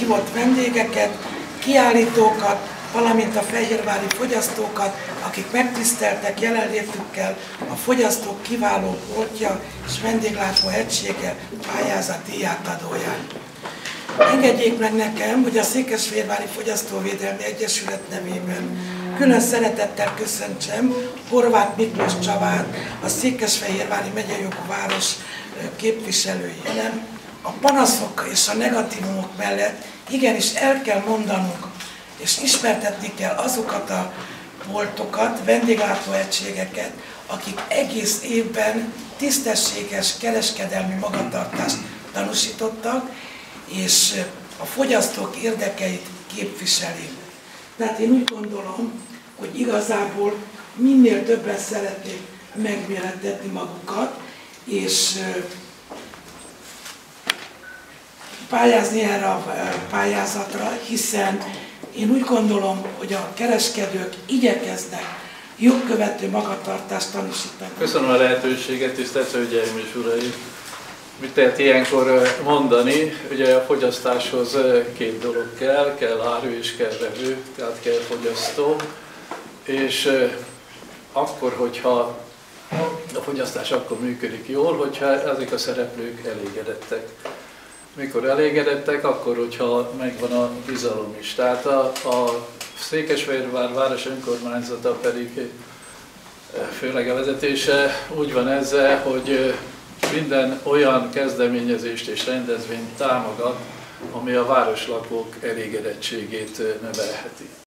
meghívott vendégeket, kiállítókat, valamint a fehérvári fogyasztókat, akik megtiszteltek jelenlétükkel a fogyasztók kiváló boltja és vendéglátó egysége pályázat díjátadóján. Engedjék meg nekem, hogy a Székesfehérvári Fogyasztóvédelmi Egyesület nevében külön szeretettel köszöntsem Horváth Miklós Csabát, a Székesfehérvári megyejogú város képviselőjének. A panaszok és a negatívumok mellett igenis el kell mondanunk, és ismertetni kell azokat a boltokat, vendéglátóegységeket, akik egész évben tisztességes kereskedelmi magatartást tanúsítottak, és a fogyasztók érdekeit képviseli. Tehát én úgy gondolom, hogy igazából minél többen szeretnék megmérettetni magukat, és pályázni erre a pályázatra, hiszen én úgy gondolom, hogy a kereskedők igyekeznek jogkövető magatartást tanúsítani. Köszönöm a lehetőséget, tisztelt Hölgyeim és Uraim! Mit lehet ilyenkor mondani? Ugye a fogyasztáshoz két dolog kell áru és kell vevő, tehát kell fogyasztó. És akkor, hogyha a fogyasztás akkor működik jól, hogyha ezek a szereplők elégedettek. Mikor elégedettek, akkor, hogyha megvan a bizalom is. Tehát a Székesfehérvár város önkormányzata pedig, főleg a vezetése úgy van ezzel, hogy minden olyan kezdeményezést és rendezvényt támogat, ami a városlakók elégedettségét növelheti.